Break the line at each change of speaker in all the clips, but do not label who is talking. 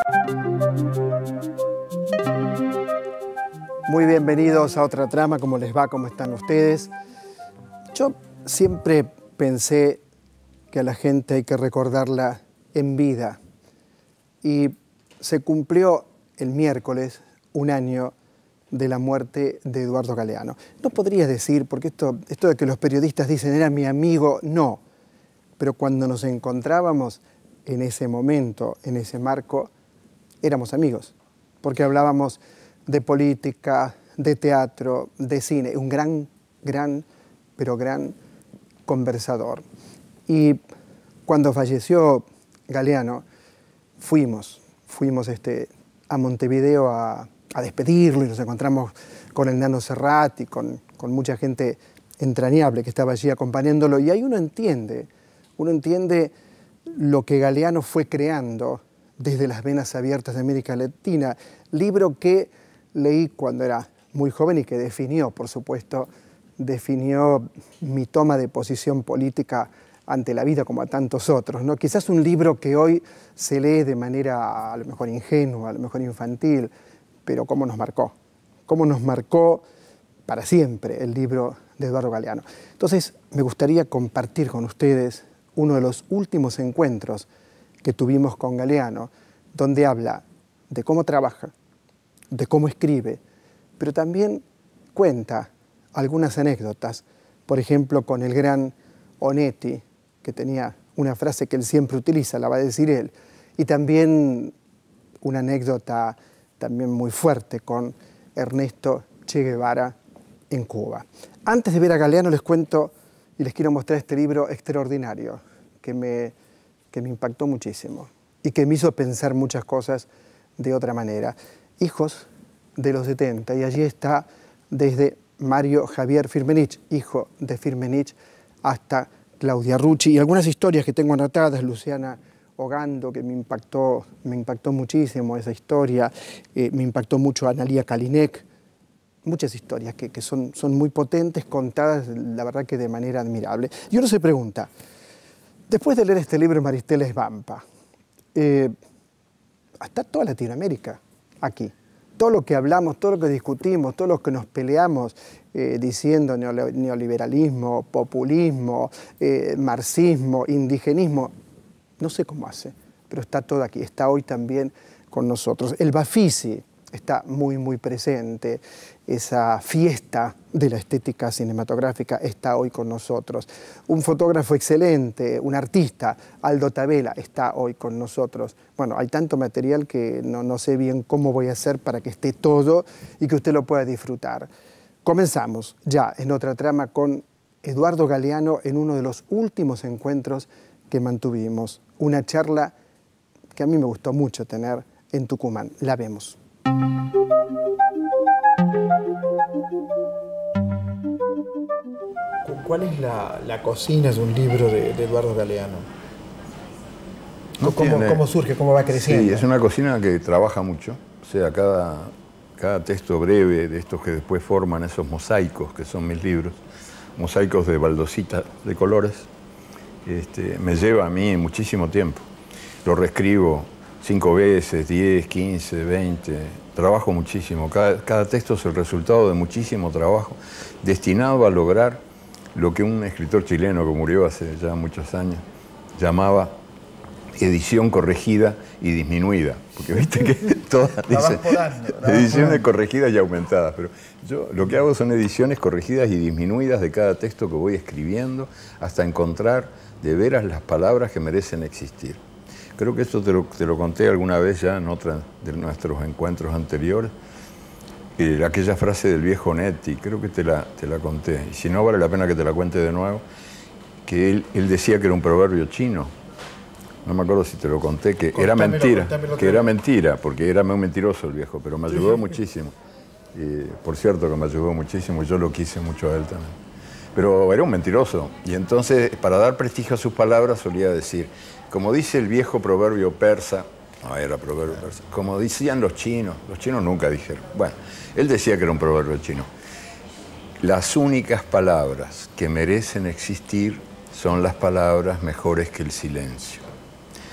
Muy bienvenidos a otra trama. ¿Cómo les va? ¿Cómo están ustedes? Yo siempre pensé que a la gente hay que recordarla en vida. Y se cumplió el miércoles un año de la muerte de Eduardo Galeano. No podrías decir, porque esto de que los periodistas dicen era mi amigo, no. Pero cuando nos encontrábamos en ese momento, en ese marco, éramos amigos. Porque hablábamos de política, de teatro, de cine. Un gran conversador. Y cuando falleció Galeano, fuimos a Montevideo a despedirlo y nos encontramos con el Nano Serrat y con mucha gente entrañable que estaba allí acompañándolo. Y ahí uno entiende lo que Galeano fue creando desde las venas abiertas de América Latina. Libro que leí cuando era muy joven y que definió, por supuesto, mi toma de posición política ante la vida como a tantos otros, ¿no? Quizás un libro que hoy se lee de manera a lo mejor ingenua, a lo mejor infantil, pero cómo nos marcó para siempre el libro de Eduardo Galeano. Entonces, me gustaría compartir con ustedes uno de los últimos encuentros que tuvimos con Galeano, donde habla de cómo trabaja, de cómo escribe, pero también cuenta algunas anécdotas, por ejemplo, con el gran Onetti, que tenía una frase que él siempre utiliza, la va a decir él, y también una anécdota también muy fuerte con Ernesto Che Guevara en Cuba. Antes de ver a Galeano les cuento y les quiero mostrar este libro extraordinario que me impactó muchísimo y que me hizo pensar muchas cosas de otra manera. Hijos de los 70, y allí está desde Mario Javier Firmenich, hijo de Firmenich, hasta Claudia Rucci, y algunas historias que tengo anotadas, Luciana Ogando, que me impactó muchísimo esa historia, me impactó mucho Analía Kalinek, muchas historias que son muy potentes, contadas, la verdad que de manera admirable. Y uno se pregunta, después de leer este libro, Maristela Svampa, está toda Latinoamérica aquí. Todo lo que hablamos, todo lo que discutimos, todo lo que nos peleamos diciendo neoliberalismo, populismo, marxismo, indigenismo, no sé cómo hace, pero está todo aquí, está hoy también con nosotros. El Bafisi está muy presente, esa fiesta de la estética cinematográfica está hoy con nosotros. Un fotógrafo excelente, un artista, Aldo Tabela, está hoy con nosotros. Bueno, hay tanto material que no sé bien cómo voy a hacer para que esté todo y que usted lo pueda disfrutar. Comenzamos ya en otra trama con Eduardo Galeano en uno de los últimos encuentros que mantuvimos. Una charla que a mí me gustó mucho tener en Tucumán. La vemos. ¿Cuál es la cocina de un libro de Eduardo Galeano? ¿Cómo surge? ¿Cómo va creciendo?
Sí, es una cocina que trabaja mucho. O sea, cada texto breve de estos que después forman esos mosaicos, que son mis libros, mosaicos de baldositas de colores, me lleva a mí muchísimo tiempo. Lo reescribo 5 veces, 10, 15, 20. Trabajo muchísimo. Cada texto es el resultado de muchísimo trabajo destinado a lograr lo que un escritor chileno que murió hace ya muchos años llamaba edición corregida y disminuida. Porque viste que todas dicen ediciones corregidas y aumentadas. Pero yo lo que hago son ediciones corregidas y disminuidas de cada texto que voy escribiendo hasta encontrar de veras las palabras que merecen existir. Creo que esto te lo conté alguna vez ya en otra de nuestros encuentros anteriores. Aquella frase del viejo Onetti, creo que te la conté. Y si no, vale la pena que te la cuente de nuevo. Que él decía que era un proverbio chino. No me acuerdo si te lo conté, que era mentira. Que era mentira, porque era muy mentiroso el viejo, pero me ayudó muchísimo. Por cierto que me ayudó muchísimo, yo lo quise mucho a él también. Pero era un mentiroso. Y entonces, para dar prestigio a sus palabras, solía decir, como dice el viejo proverbio persa, no era proverbio persa, como decían los chinos nunca dijeron. Bueno, él decía que era un proverbio chino. Las únicas palabras que merecen existir son las palabras mejores que el silencio.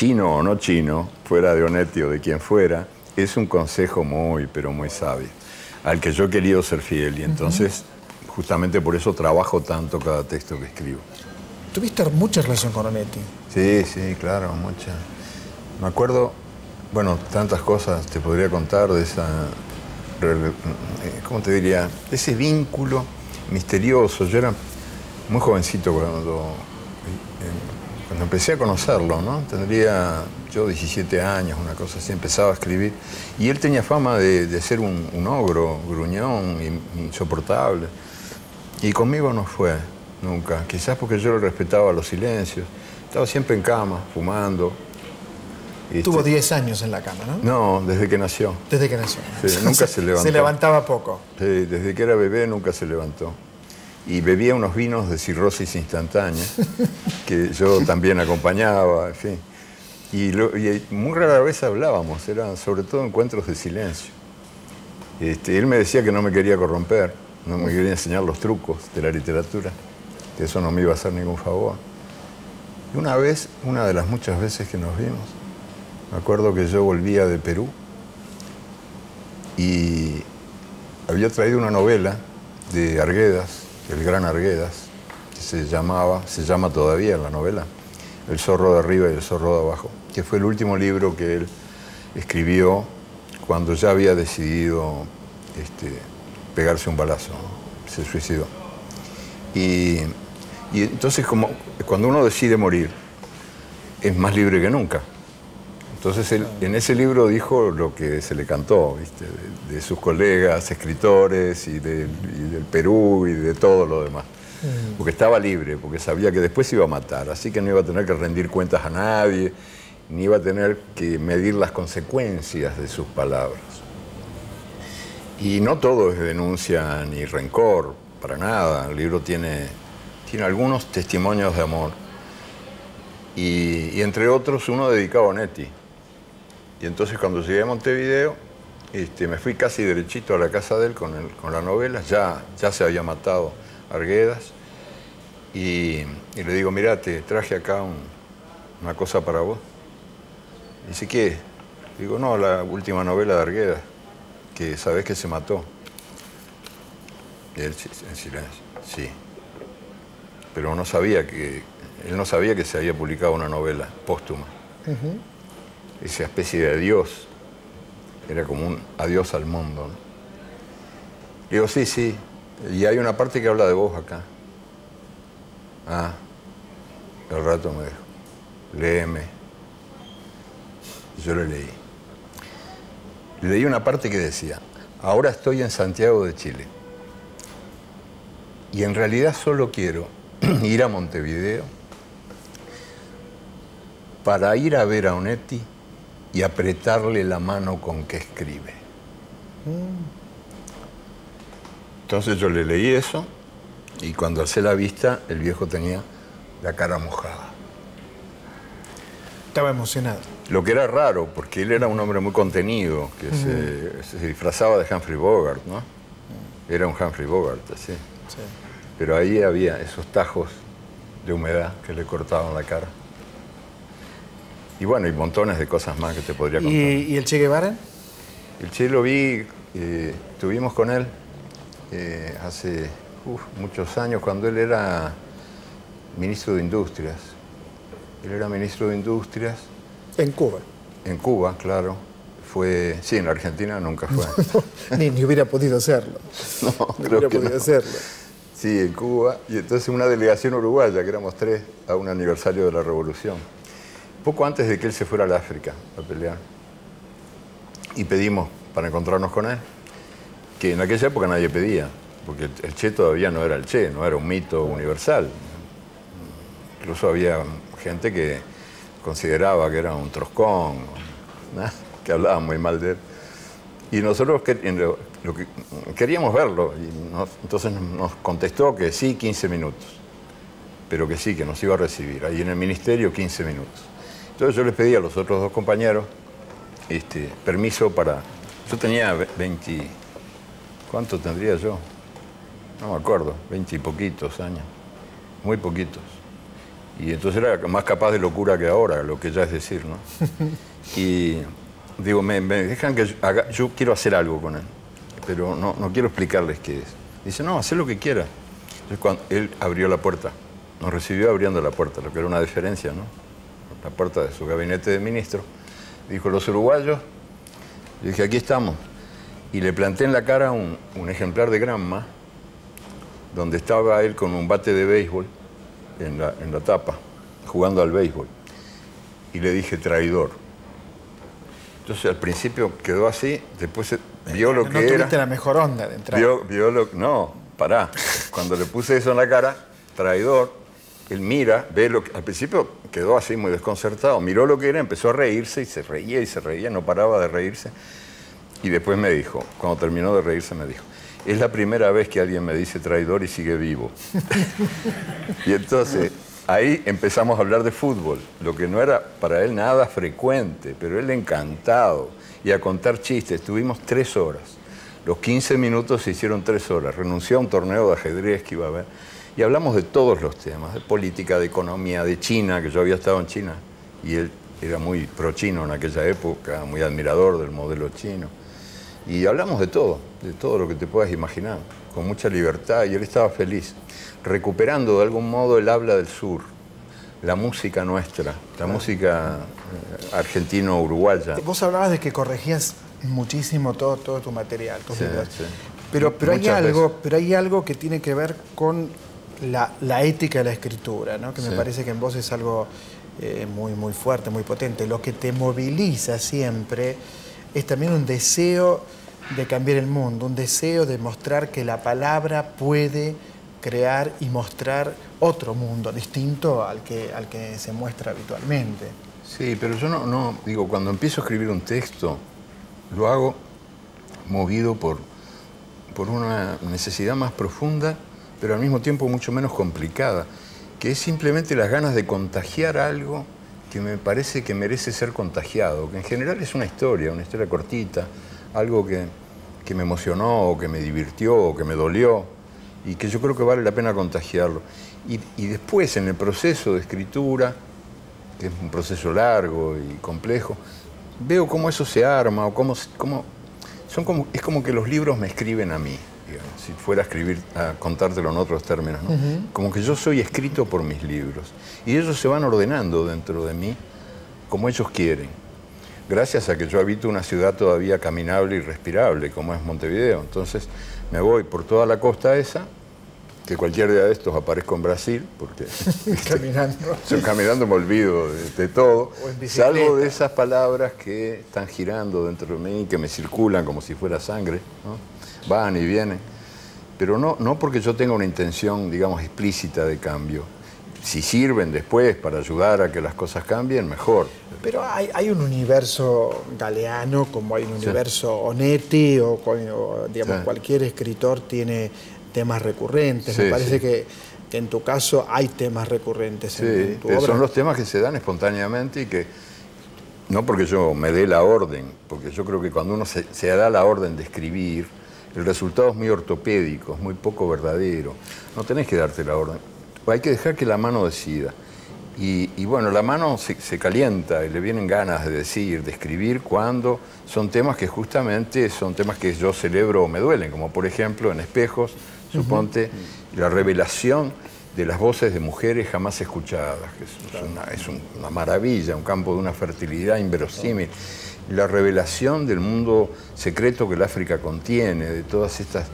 chino o no chino, fuera de Onetti o de quien fuera, es un consejo muy, pero muy sabio, al que yo he querido ser fiel. Y entonces, justamente por eso trabajo tanto cada texto que escribo.
¿Tuviste mucha relación con Onetti?
Sí, sí, claro, mucha. Me acuerdo, bueno, tantas cosas te podría contar de esa, ¿cómo te diría? Ese vínculo misterioso. Yo era muy jovencito cuando empecé a conocerlo, ¿no? Tendría yo 17 años, una cosa así, empezaba a escribir. Y él tenía fama de ser un ogro, gruñón, insoportable. Y conmigo no fue, nunca. Quizás porque yo le respetaba los silencios. Estaba siempre en cama, fumando.
Tuvo 10 años en la cama, ¿no?
No, desde que nació.
Desde que nació.
Sí, nunca se levantó.
Se levantaba poco.
Sí, desde que era bebé nunca se levantó. Y bebía unos vinos de cirrosis instantánea, que yo también acompañaba, en fin. Y muy rara vez hablábamos, eran sobre todo encuentros de silencio. Él me decía que no me quería corromper, no me quería enseñar los trucos de la literatura, que eso no me iba a hacer ningún favor. Y una vez, una de las muchas veces que nos vimos, me acuerdo que yo volvía de Perú y había traído una novela de Arguedas, el gran Arguedas, que se llama todavía la novela, El zorro de arriba y el zorro de abajo, que fue el último libro que él escribió cuando ya había decidido pegarse un balazo, ¿no? Se suicidó. Y entonces, como cuando uno decide morir, es más libre que nunca. Entonces él en ese libro dijo lo que se le cantó, ¿viste? De sus colegas, escritores, y del Perú y de todo lo demás. Porque estaba libre, porque sabía que después se iba a matar, así que no iba a tener que rendir cuentas a nadie, ni iba a tener que medir las consecuencias de sus palabras. Y no todo es denuncia ni rencor, para nada. El libro tiene algunos testimonios de amor. Y entre otros, uno dedicado a Onetti. Y entonces cuando llegué a Montevideo, me fui casi derechito a la casa de él con la novela. Ya se había matado Arguedas. Y le digo, mirá, te traje acá una cosa para vos. Dice, ¿qué? Digo, no, la última novela de Arguedas, que sabés que se mató. Y él en silencio, sí. Pero él no sabía que se había publicado una novela póstuma. Esa especie de adiós, era como un adiós al mundo, ¿no? Digo, sí, sí, y hay una parte que habla de vos acá. Ah, al rato me dijo, léeme. Yo le leí. Leí una parte que decía, ahora estoy en Santiago de Chile. Y en realidad solo quiero ir a Montevideo para ir a ver a Onetti y apretarle la mano con que escribe. Entonces yo le leí eso y cuando alcé la vista, el viejo tenía la cara mojada.
Estaba emocionado.
Lo que era raro, porque él era un hombre muy contenido, que se disfrazaba de Humphrey Bogart, ¿no? Era un Humphrey Bogart, así. Sí. Pero ahí había esos tajos de humedad que le cortaban la cara. Y bueno, y montones de cosas más que te podría contar.
¿Y el Che Guevara?
El Che lo vi, estuvimos con él hace muchos años, cuando él era ministro de Industrias. Él era ministro de Industrias.
¿En Cuba?
En Cuba, claro. Sí, en la Argentina nunca fue.
Ni hubiera podido hacerlo.
No,
ni hubiera podido hacerlo.
Sí, en Cuba. Y entonces una delegación uruguaya, que éramos 3, a un aniversario de la Revolución. Poco antes de que él se fuera al África a pelear. Y pedimos para encontrarnos con él, que en aquella época nadie pedía, porque el Che todavía no era el Che, no era un mito universal. Incluso había gente que consideraba que era un troscón, ¿no? Que hablaba muy mal de él. Y nosotros queríamos verlo, y entonces nos contestó que sí, 15 minutos, pero que sí, que nos iba a recibir. Ahí en el ministerio, 15 minutos. Entonces yo les pedí a los otros 2 compañeros permiso para... Yo tenía 20... ¿Cuánto tendría yo? No me acuerdo, 20 y poquitos años, muy poquitos. Y entonces era más capaz de locura que ahora, lo que ya es decir, ¿no? Y digo, me dejan que yo quiero hacer algo con él, pero no quiero explicarles qué es. Dice, no, haz lo que quieras. Entonces cuando él abrió la puerta, nos recibió abriendo la puerta, lo que era una diferencia, ¿no? La puerta de su gabinete de ministro. Dijo, los uruguayos, le dije, aquí estamos. Y le planté en la cara un ejemplar de Granma, donde estaba él con un bate de béisbol en la tapa, jugando al béisbol. Y le dije, traidor. Entonces al principio quedó así, después vio lo que era. No
tuviste la mejor onda de entrar.
No, pará. Cuando le puse eso en la cara, traidor, él mira, ve lo que... Al principio quedó así muy desconcertado, miró lo que era, empezó a reírse y se reía, no paraba de reírse. Y después me dijo, cuando terminó de reírse me dijo, es la primera vez que alguien me dice traidor y sigue vivo. Y entonces ahí empezamos a hablar de fútbol, lo que no era para él nada frecuente, pero él encantado. Y a contar chistes, estuvimos 3 horas. Los 15 minutos se hicieron 3 horas. Renunció a un torneo de ajedrez que iba a haber. Y hablamos de todos los temas, de política, de economía, de China, que yo había estado en China. Y él era muy pro-chino en aquella época, muy admirador del modelo chino. Y hablamos de todo lo que te puedas imaginar, con mucha libertad. Y él estaba feliz, recuperando de algún modo el habla del sur, la música nuestra, la música argentino-uruguaya.
Vos hablabas de que corregías muchísimo todo tu material, tus libros.
Sí.
Pero hay algo que tiene que ver con la ética de la escritura, ¿no? Que me parece que en vos es algo muy fuerte, muy potente. Lo que te moviliza siempre es también un deseo de cambiar el mundo, un deseo de mostrar que la palabra puede crear y mostrar otro mundo distinto al que se muestra habitualmente.
Sí, pero yo no digo, cuando empiezo a escribir un texto, lo hago movido por una necesidad más profunda, pero al mismo tiempo mucho menos complicada, que es simplemente las ganas de contagiar algo que me parece que merece ser contagiado, que en general es una historia cortita, algo que me emocionó, o que me divirtió, o que me dolió, y que yo creo que vale la pena contagiarlo. Y después, en el proceso de escritura, que es un proceso largo y complejo, veo cómo eso se arma, o es como que los libros me escriben a mí, digamos, si fuera a escribir, a contártelo en otros términos, ¿no? Como que yo soy escrito por mis libros, y ellos se van ordenando dentro de mí como ellos quieren, gracias a que yo habito una ciudad todavía caminable y respirable, como es Montevideo. Entonces me voy por toda la costa esa, que cualquier día de estos aparezco en Brasil, porque caminando me olvido de todo, salvo de esas palabras que están girando dentro de mí, que me circulan como si fuera sangre, ¿no? Van y vienen, pero no porque yo tenga una intención, digamos, explícita de cambio. Si sirven después para ayudar a que las cosas cambien, mejor.
Pero hay un universo galeano, como hay un universo Onetti, o digamos, cualquier escritor tiene temas recurrentes. Me parece que en tu caso hay temas recurrentes en tu obra.
Son los temas que se dan espontáneamente y que, no porque yo me dé la orden, porque yo creo que cuando uno se da la orden de escribir, el resultado es muy ortopédico, es muy poco verdadero. No tenés que darte la orden. Hay que dejar que la mano decida. Y bueno, la mano se calienta y le vienen ganas de decir, de escribir, cuando son temas que justamente son temas que yo celebro o me duelen, como por ejemplo en Espejos, suponte, la revelación de las voces de mujeres jamás escuchadas, que es una maravilla, un campo de una fertilidad inverosímil. La revelación del mundo secreto que el África contiene, de todas estas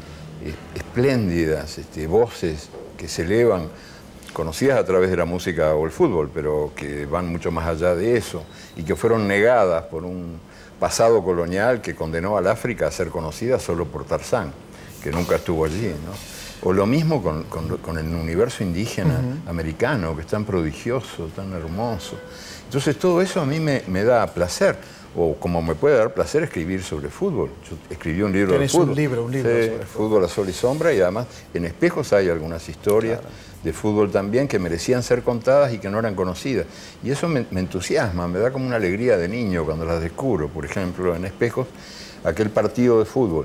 espléndidas voces que se elevan, conocidas a través de la música o el fútbol, pero que van mucho más allá de eso y que fueron negadas por un pasado colonial que condenó al África a ser conocida solo por Tarzán, que nunca estuvo allí, ¿no? O lo mismo con el universo indígena americano, que es tan prodigioso, tan hermoso. Entonces todo eso a mí me da placer, o como me puede dar placer escribir sobre fútbol. Yo escribí un libro de fútbol.
Un libro sobre
fútbol a sol y sombra, y además en Espejos hay algunas historias de fútbol también que merecían ser contadas y que no eran conocidas. Y eso me entusiasma, me da como una alegría de niño cuando las descubro. Por ejemplo, en Espejos, aquel partido de fútbol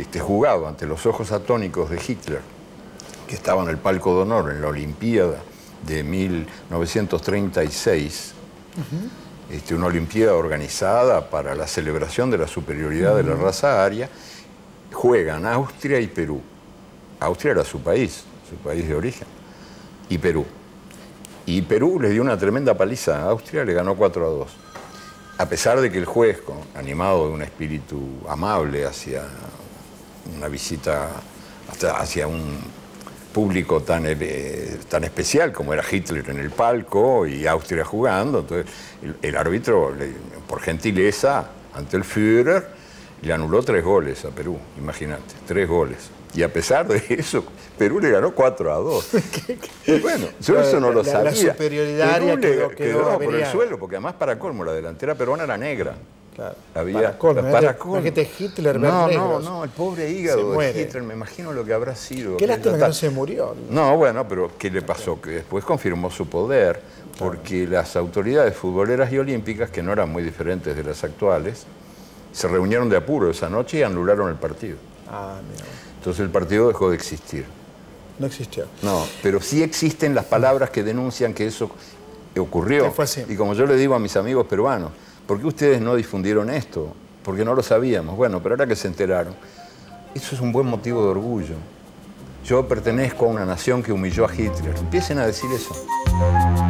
jugado ante los ojos atónicos de Hitler, que estaba en el palco de honor en la Olimpiada de 1936, una olimpiada organizada para la celebración de la superioridad de la raza aria, juegan Austria y Perú. Austria era su país de origen, y Perú. Y Perú les dio una tremenda paliza a Austria, le ganó 4-2. A pesar de que el juez, animado de un espíritu amable hacia una visita, hacia un público tan especial como era Hitler en el palco y Austria jugando, entonces el árbitro, por gentileza, ante el Führer, le anuló 3 goles a Perú, imagínate, 3 goles. Y a pesar de eso, Perú le ganó 4-2. Bueno, yo eso no lo sabía.
La superioridad
quedó por el suelo, porque además, para colmo, la delantera peruana era negra.
Claro.
Había
para colmo. Hitler
no, el pobre hígado de Hitler, me imagino lo que habrá sido.
Qué lástima que no se murió.
No, bueno, pero ¿qué le pasó? Que después confirmó su poder, porque las autoridades futboleras y olímpicas, que no eran muy diferentes de las actuales, se reunieron de apuro esa noche y anularon el partido.
Mira.
Entonces el partido dejó de existir.
No existió.
No, pero sí existen las palabras que denuncian que eso ocurrió.
Que fue así.
Y como yo le digo a mis amigos peruanos, ¿por qué ustedes no difundieron esto? Porque no lo sabíamos. Bueno, pero ahora que se enteraron, eso es un buen motivo de orgullo. Yo pertenezco a una nación que humilló a Hitler. Empiecen a decir eso.